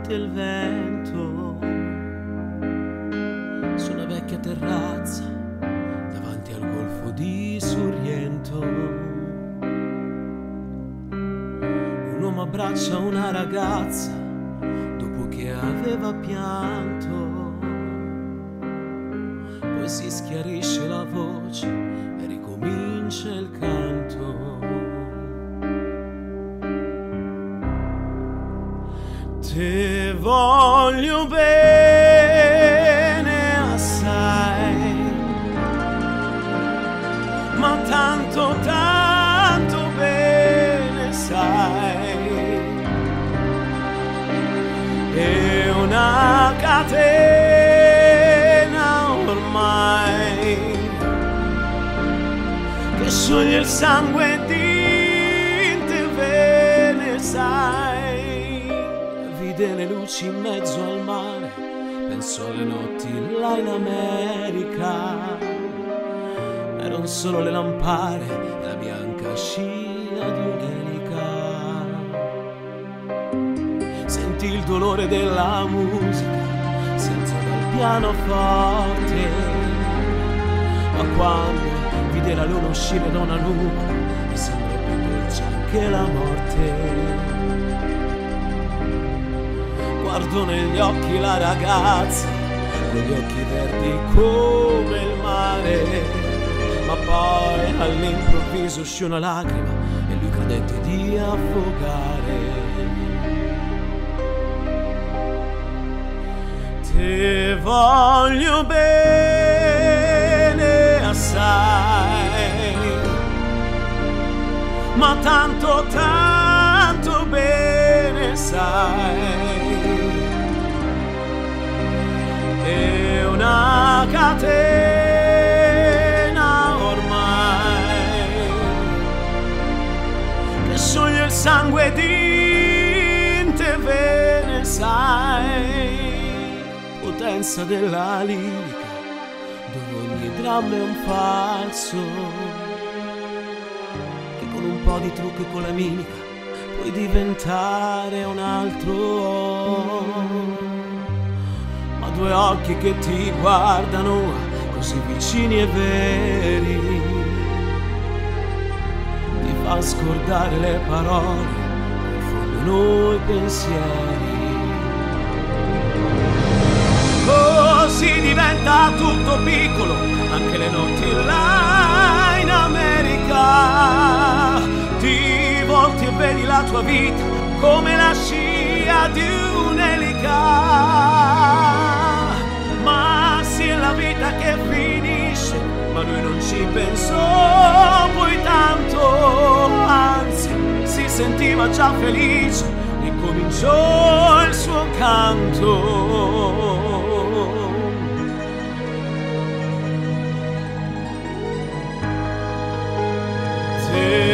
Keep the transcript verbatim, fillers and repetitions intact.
sente il vento sulla vecchia terrazza davanti al golfo di Sorrento. Un uomo abbraccia una ragazza dopo che aveva pianto, poi si schiarisce la voce e ricomincia il canto. Te voglio bene assai, ma tanto tanto bene sai, è una catena ormai che scioglie il sangue di te, ve ne sai. Vide le luci in mezzo al mare, pensò alle notti là in America. Erano solo le lampare e la bianca scia di un'elica. Sentì il dolore della musica, si alzò dal pianoforte, ma quando vide la luna uscire da una nuvola, mi sembrò più dolce anche la morte. Guardo negli occhi la ragazza, con gli occhi verdi come il mare, ma poi all'improvviso uscì una lacrima e lui credette di affogare. Te voglio bene assai, ma tanto tanto bene sai, è una catena ormai che scioglie il sangue di te, ve ne sai. Potenza della lirica, dove ogni dramma è un falso, che con un po' di trucco e con la mimica puoi diventare un altro. Ma due occhi che ti guardano così vicini e veri ti fa scordare le parole, confondono i pensieri. Così diventa tutto piccolo, anche le notti là in America. Ti volti e vedi la tua vita come la scia di un'elica. Ma sì, è la vita che finisce, ma lui non ci pensò poi tanto, anzi si sentiva già felice e cominciò il suo canto. Te